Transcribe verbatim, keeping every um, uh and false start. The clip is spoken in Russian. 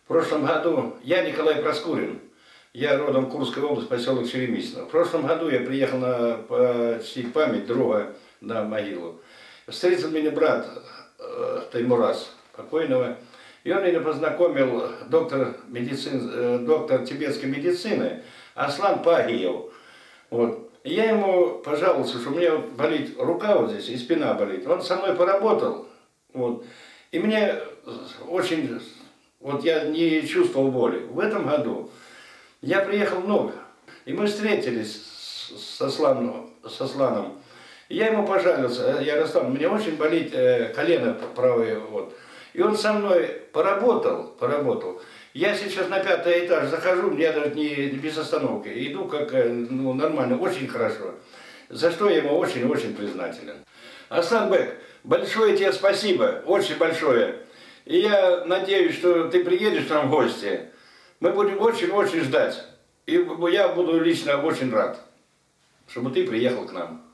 В прошлом году я Николай Проскурин, я родом Курской области, поселок Черемисино. В прошлом году я приехал на почтить память друга на могилу. Встретил меня брат э, Таймураз, покойного, и он меня познакомил доктор, медицин, э, доктор тибетской медицины Аслан Пагиев. Вот. И я ему пожаловался, что у меня болит рука вот здесь и спина болит. Он со мной поработал, вот, и мне очень, вот я не чувствовал боли. В этом году я приехал много, и мы встретились с Асланом, с Асланом. И я ему пожаловался, я Руслан, мне очень болит э, колено правое, вот. И он со мной поработал, поработал. Я сейчас на пятый этаж захожу, я даже не без остановки, иду как, ну, нормально, очень хорошо. За что я ему очень-очень признателен. Аслан Бек, большое тебе спасибо, очень большое. И я надеюсь, что ты приедешь к нам в гости. Мы будем очень-очень ждать. И я буду лично очень рад, чтобы ты приехал к нам.